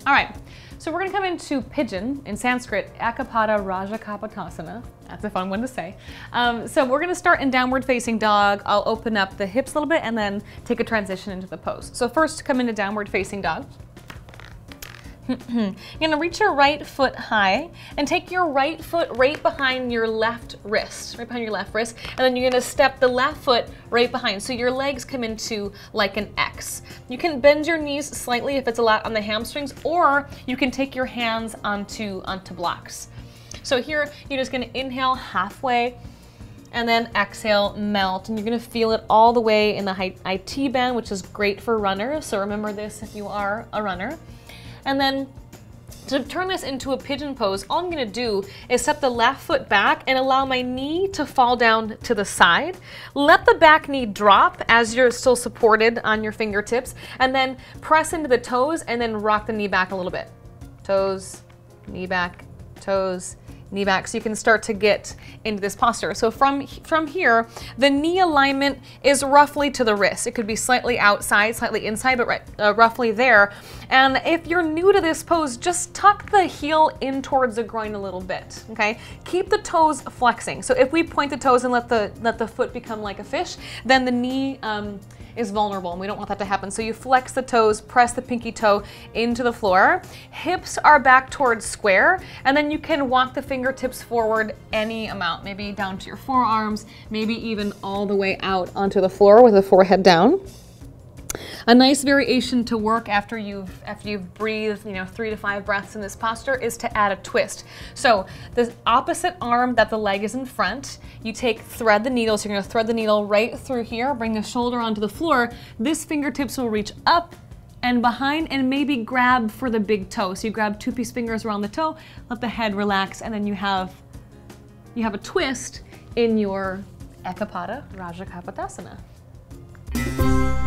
All right, so we're gonna come into pigeon, in Sanskrit, Ekapada Rajakapotasana. That's a fun one to say. So we're gonna start in downward facing dog. I'll open up the hips a little bit and then take a transition into the pose. So first, come into downward facing dog. You're gonna reach your right foot high and take your right foot right behind your left wrist, and then you're gonna step the left foot right behind. So your legs come into like an X. You can bend your knees slightly if it's a lot on the hamstrings, or you can take your hands onto blocks. So here, you're just gonna inhale halfway, and then exhale, melt, and you're gonna feel it all the way in the IT band, which is great for runners. So remember this if you are a runner. And then to turn this into a pigeon pose, all I'm gonna do is step the left foot back and allow my knee to fall down to the side. Let the back knee drop as you're still supported on your fingertips, and then press into the toes and then rock the knee back a little bit. Toes, knee back, toes, knee back, so you can start to get into this posture. So from here, the knee alignment is roughly to the wrist. It could be slightly outside, slightly inside, but roughly there. And if you're new to this pose, just tuck the heel in towards the groin a little bit, okay? Keep the toes flexing. So if we point the toes and let the foot become like a fish, then the knee is vulnerable, and we don't want that to happen. So you flex the toes, press the pinky toe into the floor. Hips are back towards square, and then you can walk the fingertips forward any amount, maybe down to your forearms, maybe even all the way out onto the floor with the forehead down. A nice variation to work after you've breathed, 3 to 5 breaths in this posture is to add a twist. So the opposite arm that the leg is in front, you thread the needle. So you're gonna thread the needle right through here, bring the shoulder onto the floor. This fingertips will reach up and behind and maybe grab for the big toe. So you grab 2 peace fingers around the toe, let the head relax, and then you have a twist in your Ekapada Rajakapotasana.